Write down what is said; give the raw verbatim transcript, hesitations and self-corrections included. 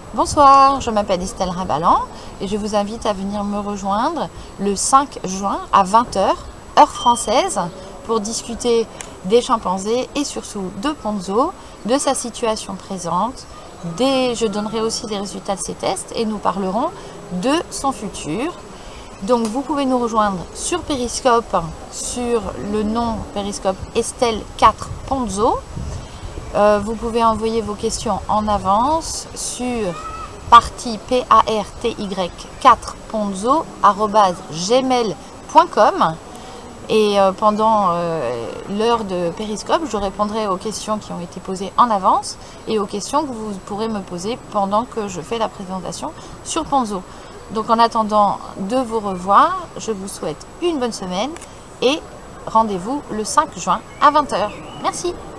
Bonsoir, je m'appelle Estelle Rabalan et je vous invite à venir me rejoindre le cinq juin à vingt heures, heure française, pour discuter des chimpanzés et surtout de Ponzo, de sa situation présente. Des, je donnerai aussi les résultats de ses tests et nous parlerons de son futur. Donc vous pouvez nous rejoindre sur Periscope, sur le nom Periscope Estelle quatre Ponzo. Euh, vous pouvez envoyer vos questions en avance sur party p a r t y quatre ponzo arobase gmail point com et euh, pendant euh, l'heure de Periscope, je répondrai aux questions qui ont été posées en avance et aux questions que vous pourrez me poser pendant que je fais la présentation sur Ponzo. Donc en attendant de vous revoir, je vous souhaite une bonne semaine et rendez-vous le cinq juin à vingt heures. Merci.